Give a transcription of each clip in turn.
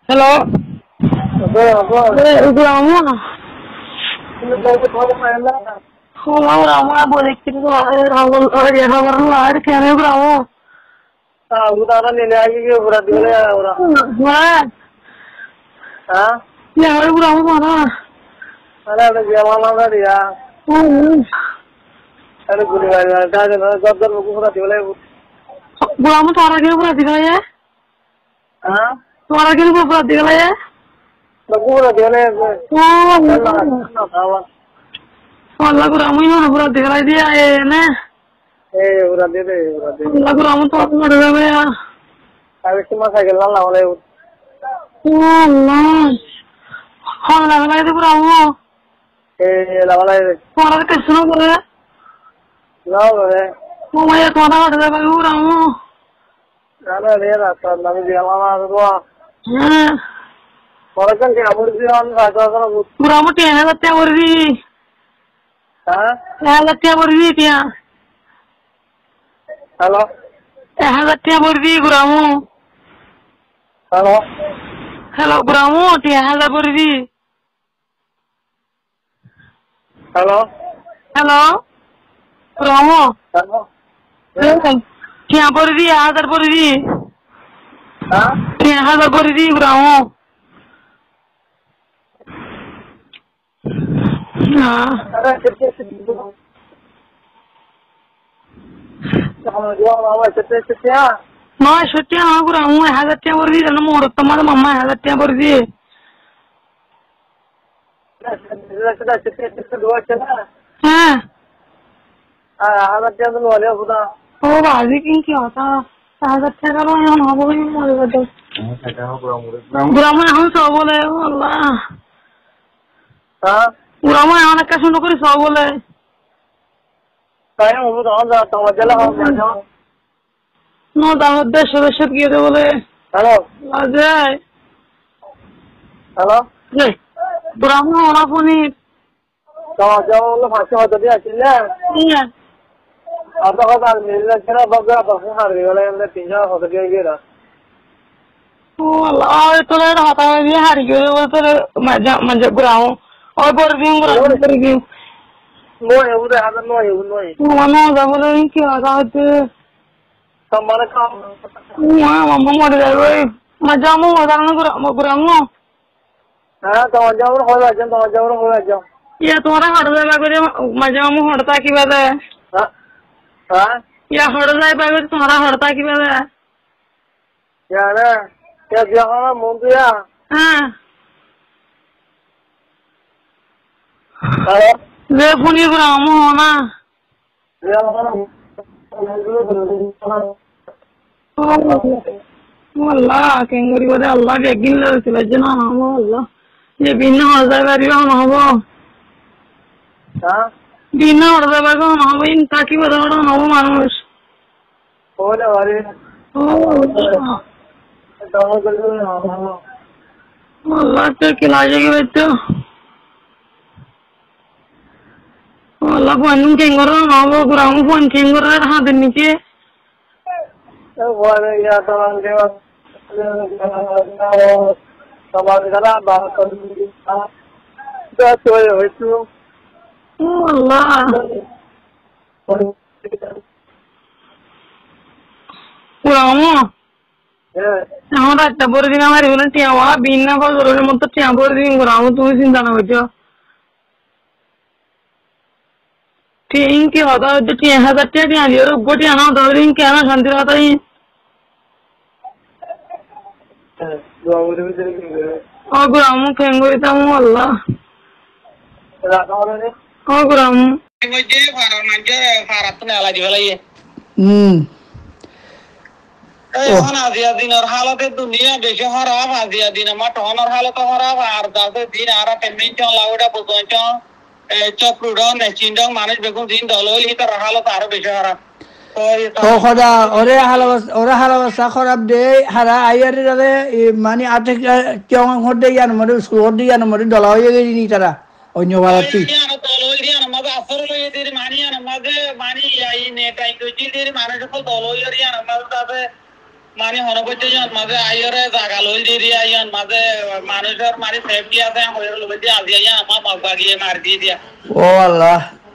Hello. Gramo. Gramo boleh kita Rahul Rahul kene Gramo. उदाहरण लेने आएगी कि पूरा दिले है पूरा हाँ यार Gramo mana अरे अरे जवाना ना दिया अरे गुरी भाई ना जब जब मुझे पूरा दिले Gramo तारा के पूरा दिला है हाँ तारा के पूरा दिला है मुझे पूरा दिले Allah Gramo ini पूरा दिला दिया है ना पूरा दिले Allah Gramo तो आप मर गए यार अभी सिमा साइकिल ना लाओ Allah हाँ लगा है तो Gramo लाओ तारा कैसे ना बोले लाओ वो मैं तारा मर गए Gramo अरे रे रास्ता नवी जवाना तो हाँ और कौन क्या बोल रही है हम रास्ता का Gramo tiada लत्या बोल रही हाँ लत्या बोल रही क्या हेलो लत्या बोल रही Gramo hello Hello Gramo tiada बोल रही hello Hello Gramo hello tiada बोल रही ada बोल रही हाँ tiada बोल रही Gramo हाँ अरे कितने Mas setiap aku ramu ada tiap beri dan mau teman mama ada tiap beri. हाँ ओ बाजी किन क्या होता ada tiap kalau yang mau beri mau betul. Gurama yang सब बोले Allah. Gurama yang nak kasih nukuri सब बोले. No dah udah sudah gitu boleh. Halo. Aja. Halo. Nih. Gurama orang pun ni. Jauh lo masih ada dia sini. Iya. Apa kata ni? Kira bagai apa pun hari kalau yang dia tinggal ada dia kira. Oh Allah, itu lah hata dia hari gitu betul macam Gurama. और बोल रही हूँ नोए उधर आता नोए mana dah boleh ini क्या साथ हमारे काम wah mama mau dari macam mau orang Guramo हाँ तो जाओ ya तुम्हारा हट जाए बागो जे macam mau हटता की बात है हाँ या हट जाए बागो तुम्हारा हटता की बात है यार क्या जहाँ मुंडू या हाँ हेलो वे पुनी Guramo होना Allah kenguri pada Allah begin lah sila jena nama Allah ye bina harda bariwa nama हाँ bina harda bariwa nama in taki pada orang nama manus बोले वाले Allah tu kilaje ke betul Allah pun kenguru nama Guramo pun kenguru dah ada niche बोले या तो अंगेवा समाज करा बात करूँगी तो सोए हुए तू Allah Guramo আমরা একটা বড় দিন আমার এগুলো টিয়াওয়া বিনা ফজরের মতো টিয়া বড় দিন Guramo তুমি চিন্তা না করছো টিন কি হতা হচ্ছে 3000 টাকা টিয়া দিও গোটি আনা ধরে কেন শান্তি কথা ও Guramo খেঙ্গরি তামু আল্লাহ ও Guramo মধ্যে ফারার মাঝে ফারাত না লাগি ফেলাইয়ে এখন আজিয়া দিনের হালতে দুনিয়া দেশে খারাপ আজিয়া দিন আমার টহনের হালত খারাপ আর যাতে দিন আর পেমেন্ট লাউডা বুঝছ চপ্রুডন চিন্ডং মানুষ বেগুন দিন দলই তার হালত আরো বেশি খারাপ ও খোদা ওরে হালাবাসা খারাপ দে হারা আইয়ারে যাবে মানে আতে কেউ হতে ইয়ান মরে স্কুল দিয়ে ইয়ান মরে দলা হয়ে গেছি নি তারা অন্য ভারতী দলই দিয়ান আমাদের আসর লই দির মানি আন আমাদের মানি আই নে টাই কইছি দির মানুষ কল দলই দিয়ান আমাদের তাতে মানে হনপত্য জন মাঝে আইরে জাগা লই দি আইয়ান মাঝে মানুষের মানে সেফটি আছে হইর লই দি আজি আইয়া আমার মগবাগিয়ে মার দিয়ে দিয়া ও আল্লাহ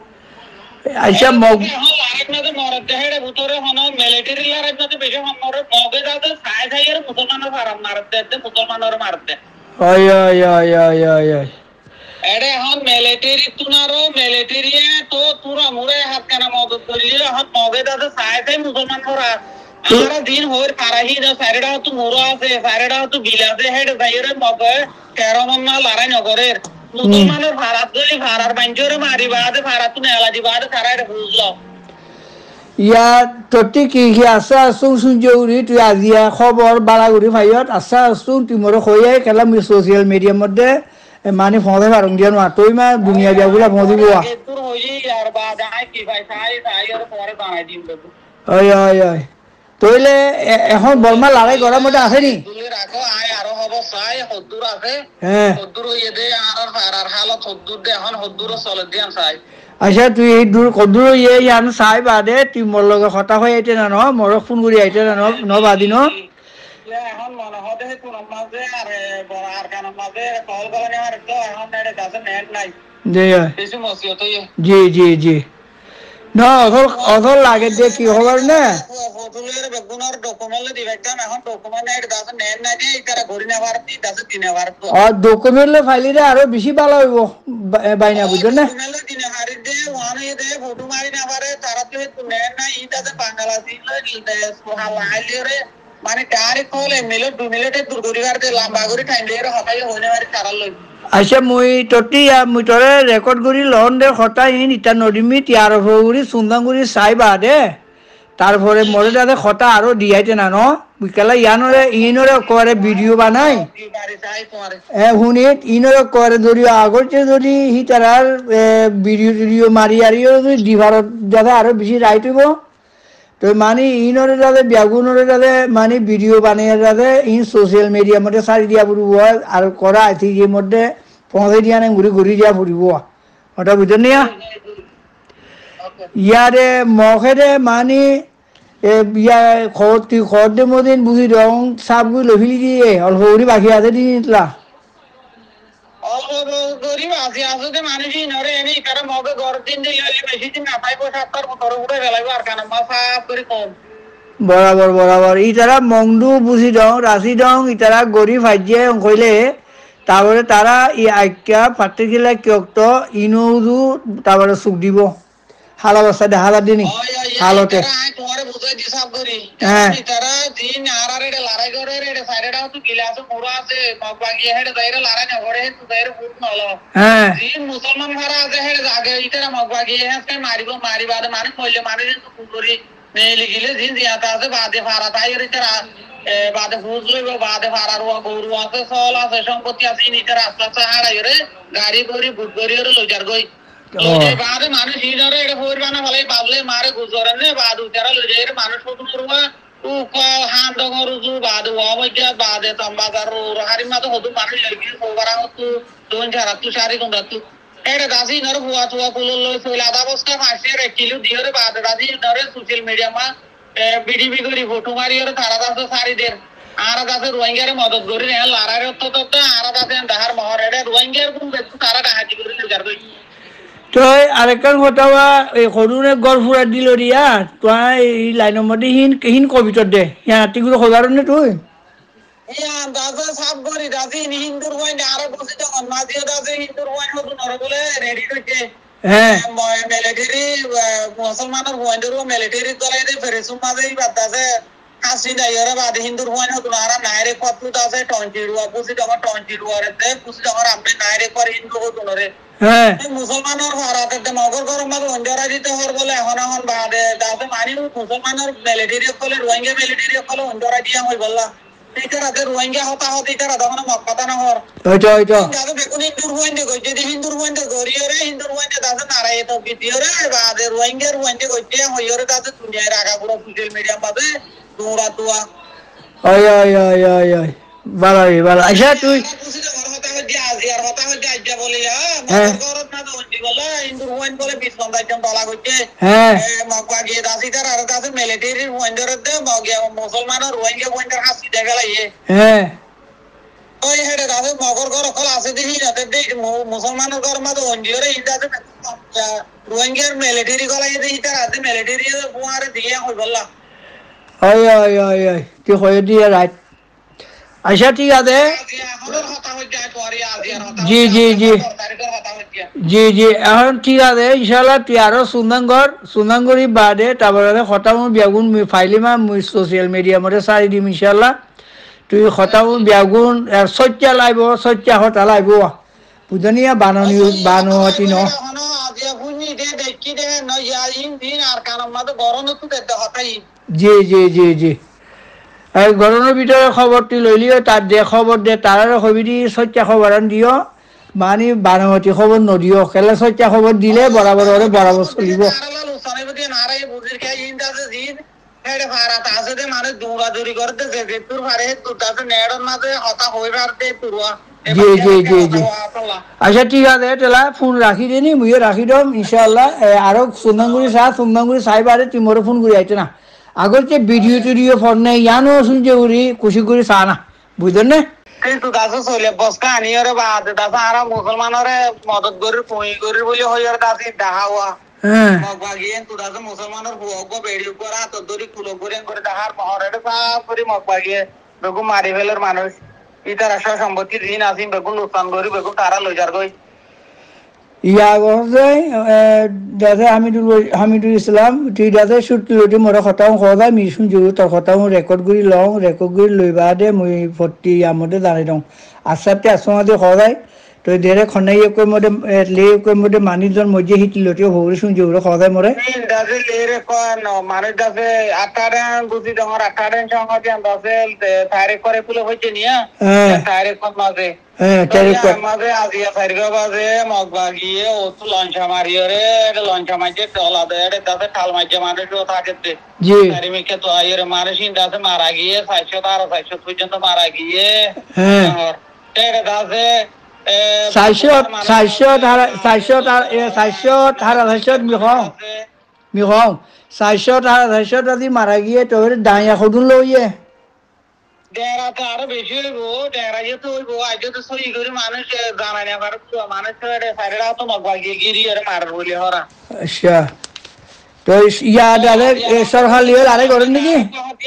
আচ্ছা মগ লারেক না মরদ দেহের ভিতরে হন মিলিটারি লারেক না বেশি হনরে মগে যাতে সাই সাইয়ের মুসলমানের ফারাম মারতে মুসলমানের মারতে ওই ওই ওই ওই ওই ওই এডে হন মিলিটারি তুনারো মিলিটারি তো পুরা মুরে হাত কানা মদত করিলে হন মগে যাতে সাই সাই মুসলমান করা আমরা দিন হইর পারাহি না সাইডা তো মুরা আছে সাইডা তো বিলাতে হেড সাইয়ের মগে কেরমন না লড়াই নগরের মুসলমানের ভারত গলি ভারার বাঞ্জরে মারি বাদে ভারত তুনে আলাজি বাদে সারাইরে বুঝলো ইয়া তটি কি আশা আসুন শুনজৌরি তুই আজিয়া খবর বালাগুড়ি ভাইয়ত আশা আসুন তুই মোর হয়ে খেলাম সোশ্যাল মিডিয়ার মধ্যে মানে ফোনে পারং দিয়া নোয়া তুই মা দুনিয়া বিয়াগুলা ফোঁদিব তোর হই আর বা যাই কি ভাই সাই সাইয়ের পরে বানাই দিম দেব ওই ওই ওই তইলে এখন বলমা লড়াই করার মধ্যে আছে নি তুলে রাখো আয় আরো হব চাই হদ্দুর আছে হ্যাঁ হদ্দুর হইয়ে দে আর ফারার হালত হদ্দুর দে এখন হদ্দুর চলে দিয়ান চাই আচ্ছা তুই এই দূর কদূর ইয়ে ইয়ান চাই বাদে তুই মোর লগে কথা হৈ আইতে না ন মোর ফোন কৰি আইতে না ন বাদি ন এখন মনে হতে কোন মাঝে আর বড় আর কান মাঝে কল করে আর তো এখন নেড়ে কাছে নেট নাই জি কিছু মসিয়ত জি জি জি ন অধল লাগে দে কি খবর না ফটোলের বেগুনার ডকুমেন্ট দিবে কাম এখন ডকুমেন্ট নেট কাছে নেট নাই দে ইতারা ঘুরি না পারতি কাছে তিনে পারতো আর ডকুমেন্ট ফাইলিলে আরো বেশি ভালো হইব বাইনা বুঝছ না ডকুমেন্ট দিনে হারি দে ওয়ানে দে ফটো মারি না পারে তারা তো নেট নাই ইতাতে বাংলাদেশ লইতে সুহাল আইলে মানে কারে কলে মিলে 2 মিনিটে দূর করিবার দে লম্বা করে টাইম দিয়ে হতাই হইনে মারি তারা লই আচ্ছা মুই তরে রেকর্ড করি লন দে হতা ইন ইটা নদিমি তিয়ার ভগুড়ি সুন্দাঙ্গুড়ি চাই বাদে তারপরে মরে দাদা হতা আরো দিয়াইতে না ন বিকেলা ইনরে করে ভিডিও বানাই শুনি ইনরে করে ধরি আগতে যদি হি তারার ভিডিও মারি আরিও যদি দিভারত দাদা আরো বেশি রাইট হইব তো মানে ইনরে দাদা ব্যাগুনরে দাদা মানে ভিডিও বানিয়ে দাদা ইন সোশ্যাল মিডিয়ার মধ্যে সারি দিয়া ফুরিব আর করা আছি যে মধ্যে পৌঁছে দিয়া নাই ঘুরি ঘুরি দিয়া ফুরিব ওটা বুঝেন নিয়া ইয়ারে মখেরে মানে ইয়া তুই খর দে মদিন বুঝি রং সাপ গুই লভিলি দিয়ে অল্প ঘুরি বাকি আছে দিয়ে নিতলা গরিব আছে আসলে মানুষই নরে এনে কারো মগে ঘর দিন দিলে বেশি দিন না পাইবো ৭ বছর উঠে গেলাইবো আর কানা মাফা করে কম বরাবর বরাবর ইতারা মংডু বুঝি দং রাশি দং ইতারা গরিব হাজিয়ে কইলে তারপরে তারা ই আইকা পার্টিকুলা কিয়ক্ত ইনুদু তারপরে সুখ দিব হালা বস্তা দেখা দিনি হালতে তোমারে বুঝাই দি সব করি হ্যাঁ তারা দিন আরারে লড়াই করে রে সাইডটা তো গিলাস পুরো আছে মগবাগি হেড দাইরে লড়াই না করে তো দাইরে ফুট নলো হ্যাঁ দিন মুসলমান ভাড়া আছে হেড আগে ইতারা মগবাগি হেসকে মারিবাদ মানে কইলে মানে তো পুরি নেলি গিলে দিন জিয়াতা আছে বাদে ভাড়া তাইরে তারা বাদে ফুজ লইব বাদে ভাড়া রুয়া গরু আছে সল আছে সম্পত্তি আছে ইতারা রাস্তা হারাই রে গাড়ি গরি বুট গরি রে লইজার গই বাদে মানুষ ইনারে এটা হইর বানা ভালাই বাবলে মারে গুজরানে বাদ উতারা লইজার মানুষ কত রুয়া ও হান দগরু বাদ ওয়াবজা বাদে তম্বাগার হারিমা তো হদু মানুষ লাগি সোবারা হতু দোন ঝারা তু সারি কোন দাতু এটা দাসি নর হুয়া তুয়া কুলো লই সইলা দা বস্তা মাসে রে কিলো দিরে বাদ দাদি নরে সোশ্যাল মিডিয়া মা বিডিবি করি ফটো মারি আর তারা দাস সারি দের আর দাসে রোহিঙ্গারে মদত করি রে লারারে তো আর দাসে দাহার মহর এটা রোহিঙ্গার কোন ব্যক্তি তারা ডাহাজি করি লইজার কই তই আরেকখান কথা এই সৰুৰে গড় ফুৰা দিল ৰিয়া তই এই লাইনৰ মধ্যে হিন কবিতর দে ইয়া নাতিগুলো খবর নে তুই ইয়া দাদা সাব করি দাদি হিন্দুর ওয়াইন আরো বসে যখন মাঝে দাদা হিন্দুর ওয়াইন হতো নরে বলে রেডি হইছে হ্যাঁ মিলিটারি মুসলমানের ওয়াইনদের মিলিটারি দলাই দে ফেরেসু মাঝে বাতাসে আসি দাইরে বাদে হিন্দুর ওয়াইন হতো আর নাইরে কতু দাসে টঞ্চিরুয়া বুঝি যখন টঞ্চিরুয়া রে বুঝি যখন আপনি নাইরে করে হিন্দু হতো নরে হ্যাঁ মুসলমানের ভারতে মগর গরম মাঝে অঞ্জরা দিতে হর বলে এখন বাদে দাসে মানি মুসলমানের মিলিটারি কলে রোহিঙ্গা মিলিটারি কলে অঞ্জরা দিয়া হই বললা ইতারাতে রোহিঙ্গা হতা হতে ইতারা তখন মক্কাতা না হর ওইটা দাদা বেকুন হিন্দুর ওয়াইন কই যদি হিন্দুর ওয়াইন গরিয়রে হিন্দুর ওয়াইন দাদা নারায় তো বিদিয়রে বাদে রোহিঙ্গার ওয়াইন কইতে হইরে দাদা দুনিয়ার আগা পুরো সোশ্যাল মিডিয়া মাঝে দৌড়া তুয়া ওই ভালো ভালো আচ্ছা তুই হ্যাঁ হ্যাঁ হ্যাঁ ওই হেডে দাদু মগর ঘর কল আছে দেখি যাতে মুসলমানের ঘর মতো অঞ্জিরে ইদাতে রোহিঙ্গার মিলিটারি কলাই দেখি তার হাতে মিলিটারি বুয়ারে দিয়ে হই বললা ওই ওই ওই ওই তুই হয়ে দিয়ে রাইট আচ্ছা ঠিক আছে জি জি জি জি জি এখন ঠিক আছে ইনশাল্লাহ তুই আরো সুন্দাঙ্গরি বাদে তারপরে হঠাৎ বেগুন ফাইলিমা সোশ্যাল মিডিয়া মধ্যে সারি দিম ইনশাল্লাহ তুই হঠাৎ বেগুন সত্যা লাইব সত্যা হতা লাইব বুঝনিয়া বাননি বানতি ন জি জি জি জি গরমের ভিতরে খবরটি লইলিও তার দে খবর দে তার হবি দি সত্যা খবর দিও মানে বানমতি খবর নদিও খেলে সত্যা খবর দিলে বরাবর বরাবর চলিব জি জি জি জি আচ্ছা ঠিক আছে তেলা ফোন রাখি দিনি মুইও রাখি দম ইনশাআল্লাহ আরো সুন্দাঙ্গুরি সাইবারে তুই মোরে ফোন করে আইতে না আগর যে ভিডিও টিডিও ফোন নেই ইয়ানো শুনছে উড়ি খুশি করে চা না বুঝলেন না কিন্তু দাসু চলে বসকা আনিয়রে বাদ দাসা আর মুসলমানরে মদত করি পই করি বলি হইয়ার দাসি দাহাওয়া হ্যাঁ মগবাগিয়ে তু দাসু মুসলমানের বুয়গ বেড়ি করা তো দরি কুলো করে দাহার মহরের সাফ করে মগবাগিয়ে বেগু মারি ফেলের মানুষ ইতার আশা সম্পত্তি ঋণ আসিম বেগু নুকসান করি বেগু তারা লইজার গই ইয়া গজে দাদা হামিদুল ইসলাম তুই দাদা শুট লইতে মোর খতাও খদা মিশুন জুরু তোর খতাও রেকর্ড করি লইবা দে মুই ফটি আমতে জানাই দং আসাতে আসমাদে খদাই তো দেরে খনাই কই মদে লে কই মদে মানিজন মজে হিট লইতে হরি শুন জুরু খদাই মরে দাদা লেরে কোন মানে দাসে আটারেন গুজি ডঙর আটারেন সংগতি দাসে তারিখ করে পুলো হইছে নিয়া তারিখ কোন মাঝে তারিখ মাঝে আজিয়া তারিখ বাজে মগবাগিয়ে ও তো লঞ্চা মারিয়রে লঞ্চা মাঝে টলা দেড়ে দাসে ঠাল মাঝে মানুষ থাকে জি তারিখে তো আইরে মানুষিন দাসে মারা গিয়ে 400 পর্যন্ত মারা গিয়ে হ্যাঁ তেরে দাসে আজি মারা গিয়ে তোর ডাইয়া সদুন লইয়ে ডেরাতে আরো বেশি হইব ডেরা যেতে হইব আজকে তো সই করে মানুষ জানাই না পারে মানুষ সাইডে তো মগবাগিয়ে গিরি আর মারার বলি হরা আচ্ছা তো ইয়া দাদা সরকার লিয়ে আরে করেন নাকি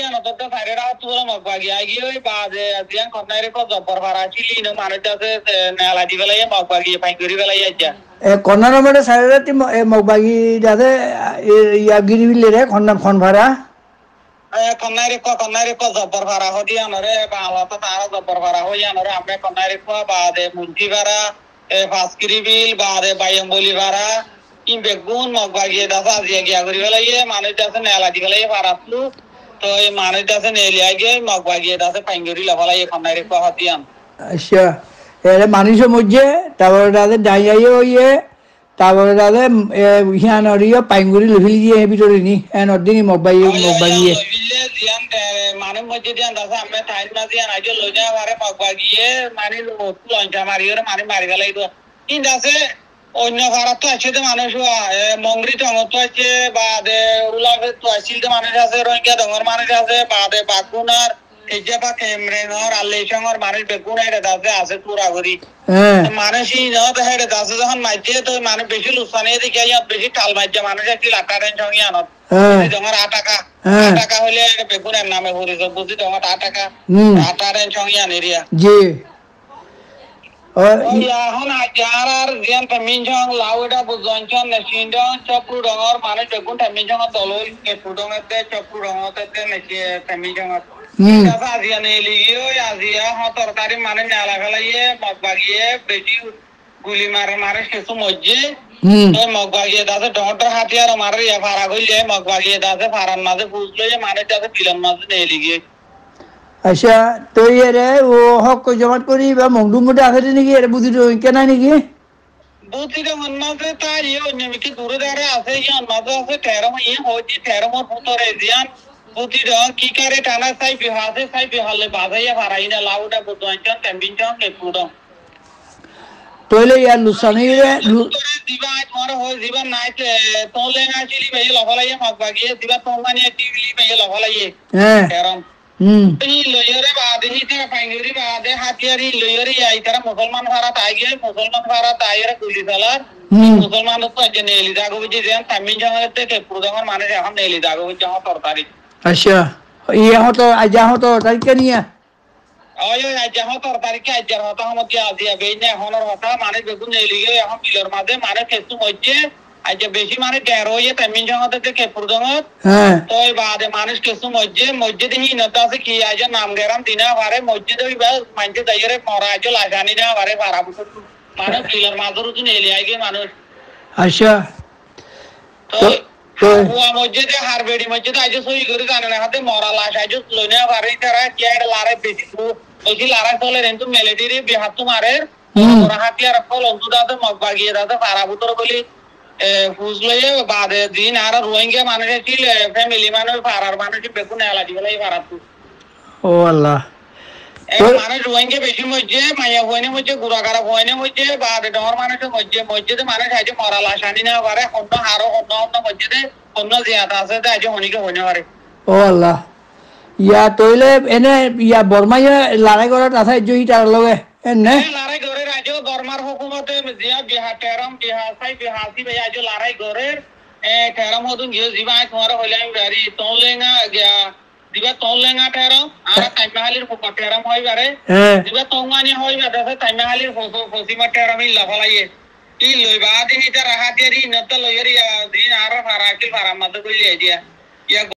কন্যা নম্বরে সাইডে মগবাগি দাদা ইয়া গিরি বিলে রে খন ভাড়া কন্যারে জব্বর ভাড়া হদিয়ানরে বাংলা তো তারা জব্বর ভাড়া হইয়ানরে আমরা কন্যারে বাদে মুন্টি ভাড়া ফাঁসকিরি বিল বাদে বাইম্বলি ভাড়া বেগুন মগবাগিয়ে দাসা আজিয়া গিয়া করি ফেলাইয়ে মানুষ দাসে নেলা দি ফেলাইয়ে পারাতলু তো এই মানুষ দাসে নেলিয়া গিয়ে মগবাগিয়ে দাসে পাইঙ্গরি লাফালাইয়ে খন্নাইরে হতিয়ান আচ্ছা এর মানুষের মধ্যে তারপরে দাদা ডাইয়াইয়ে হইয়ে তারপরে দাদা হিয়ানরিও পাইঙ্গরি লফিলি দিয়ে ভিতরে নি এনদিনই মগবাগিয়ে মানুষ মধ্যে দিয়ান দাসে আমরা টাইম না দিয়ান আইজো লই যা পারে মগবাগিয়ে মানে লঞ্চা মারিয়ে মানে মারি ফেলাই তো কিন্তু আছে অন্য ভাড়াত তো আছে মানুষ মংরি টঙত আছে বাদে উলাফে তো আছিল মানুষ আছে রোহিঙ্গা ডঙর মানুষ আছে বাদে বাগুনার এই যে বা কেমরেনর আল্লেশঙ্গর মানুষ বেগুন হেডে দাসে আছে পুরা করি মানুষই নদ হেডে দাসে যখন মাইছে তো মানুষ বেশি লুসানে দেখে বেশি টাল মাইছে মানুষ একটি লাটারেন সঙ্গে আনত ডঙর 8 টাকা হলে বেগুনের নামে ঘুরিছ বুঝি ডঙর 8 টাকা লাটারেন সঙ্গে আনেরিয়া জি এখন আজার জিয়ান পেমিনজং লাউডা বুজনচন নেচিনডং চপ্রু ডঙর মানে বেগুন পেমিনজং দলই কেটু ডঙতে চপ্রু ডঙতে নেচি পেমিনজং দাদা আজিয়া নেলিও আজিয়া হ তরকারি মানে নেলা ফেলাইয়ে মগবাগিয়ে বেশি গুলি মারে কিছু মজ্জে তো মগবাগিয়ে দাদা ডঙর হাতিয়ার মারে ফারা গইলে মগবাগিয়ে দাদা ফারান মাঝে বুঝলে মানে দাদা পিলন মাঝে নেলিগে আচ্ছা তো এরে ও হক জমাত করি বা মংডুর মধ্যে আছে নাকি এর বুদ্ধি কেনা নাকি বুদ্ধিটা মাঝে তাই নিয়মিত দূরে দাঁড়ে আছে ইয়ান মাঝে আছে 13 ইয়ে হচ্ছে 13 মত ভিতরে জিয়ান পুতি দং কি কারে টানা সাই বিহালে বাজাইয়া ভারাইনা লাউডা বুদওয়াঞ্চন টেম্বিনচন লেপুডং তইলে ইয়ার লুসানিরে দিবা মর হয় দিবা নাইতে তোলে নাচিলি ভাই লফলাইয়ে মগবাগিয়ে দিবা তোমানি টিভি ভাই লফলাইয়ে হ্যাঁ কেরম এই লয়রে বাদে হিতে পাইঙ্গরি বাদে হাতিয়ারি লয়রে আই তারা মুসলমান ভারত আইগে মুসলমান ভারত আইরে গুলি চালার মুসলমান তো যে নেলি দাগো বুঝি যেন তামিন জঙ্গতে কে পুরোদমর মানে এখন নেলি দাগো বুঝি জঙ্গ তরকারি আচ্ছা ইয়া হতো আজা হতো তাই কেনিয়া ওই আজা হতো তরকারি কে আজা হতো আমাকে আজিয়া বেইনে হনর হতা মানে বেগুন নেলি গে এখন পিলর মাঝে মানে কেসু হচ্ছে আজা বেশি মানে গেরো ইয়ে তামিন জঙ্গতে কে পুরোদমর হ্যাঁ তো বাদে মানুষ কেসু মসজিদ হি নতা আছে কি আজ নাম গেরাম দিনা বারে মসজিদ ওই মানতে দাইরে মরা আজ লাগানি না বারে বারা বুঝ মানুষ পিলার মাদুর তো নেলি আইগে মানুষ আচ্ছা তো হুয়া মসজিদে হারবেড়ি মসজিদ আজ সই করে জানে না হাতে মরা লাশ আজ লইনা বারে তারা কি আর লারে বেশি বেশি লারা চলে কিন্তু মেলেডিরি বিহাত মারে মরা হাতি আর ফল অন্তদাতে মগবাগিয়ে দাতে বারা বুতর বলি ফুজলয়ে বাদে দিন আর রোহিঙ্গা মানুষ ছিল ফ্যামিলি মানুষ পাড়ার মানুষ বেগুন এলাজি বলে এই পাড়ার ও আল্লাহ মানুষ রোহিঙ্গা বেশি মধ্যে মাইয়া হইনে মধ্যে গুড়াগাড়া হইনে মধ্যে বাদে ডর মানুষের মধ্যে মসজিদে মানুষ আজ মরা লাশ আনি না পারে অন্য আরো অন্য মসজিদে অন্য জিয়াদা আছে আজ হনিকে হইনে পারে ও আল্লাহ ইয়া তইলে এনে ইয়া বর্মাইয়া লড়াই করার কথা জয়ী তার লগে এনে লড়াই করে আজ বর্মার হুকুমতে জিয়া বিহার টেরম বিহার সাই বিহাসি ভাই আজ লড়াই করে টেরম হতুন গিয়ে জিবা তোমার হইলাম গাড়ি তোলেঙ্গা গিয়া দিবা তোলেঙ্গা টেরম আর তাইমাহালির টেরম হই বারে দিবা তোঙ্গানি হই বারে তাইমাহালির ফসিমা টেরম ই লাফালাইয়ে ই লইবা দিন ইতা রাহাতেরি নত লইরি দিন আর ফারাকিল ফারামাদ কইলে দিয়া ইয়া